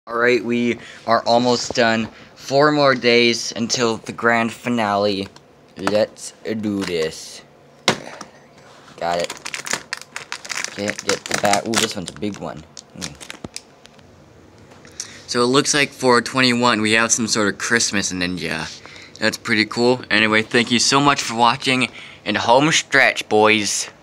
Alright, we are almost done. 4 more days until the grand finale. Let's do this. Got it. Get the bat. Ooh, this one's a big one. So it looks like for 21 we have some sort of Christmas ninja. That's pretty cool. Anyway, thank you so much for watching, and home stretch, boys.